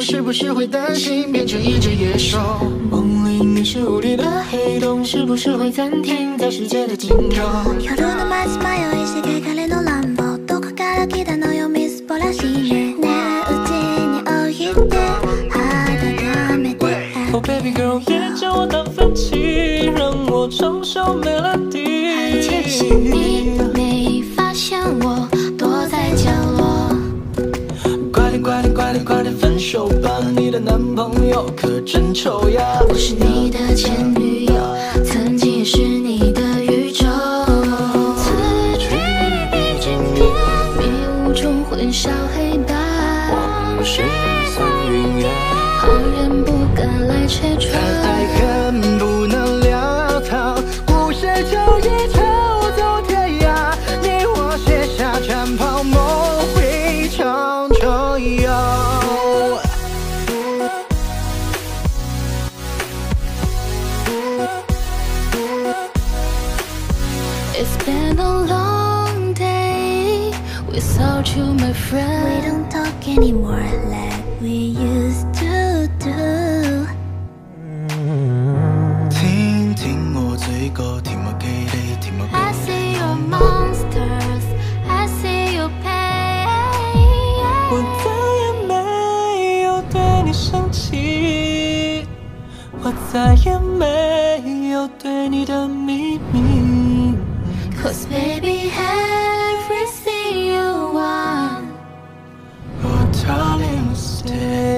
是不是会担心变成一只野兽？梦里你是无力的黑洞，是不是会暂停在世界的尽头？ 夜の街迷いしけ彼の乱暴どこから来たのよみすぼらしいねねえうちに置いて温めて Oh baby girl， 也叫我当分歧，让我唱首 melody。 其实你没发现我躲在角落。 快点快点快点快点分手吧，你的男朋友可真丑呀。 我是你的前女友，曾经也是你的宇宙。此去彼经年，迷雾中混淆黑白。 往事散云烟， 旁人不敢来拆穿。 看爱恨不能潦草，不是就一条走天涯。你我写下战袍，梦会长久游。 It's been a long day without you, my friend. We don't talk anymore like we used to do. 聽聽我最高，聽我給力，聽我 I see your monsters, I see your pain. 我再也没有对你生气，我再也没有对你的秘密。 Cause baby, everything you want. Oh darling, stay.